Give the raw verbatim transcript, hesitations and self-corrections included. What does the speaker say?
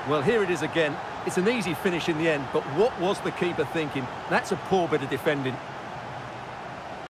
Well, here it is again. It's an easy finish in the end, but what was the keeper thinking? That's a poor bit of defending.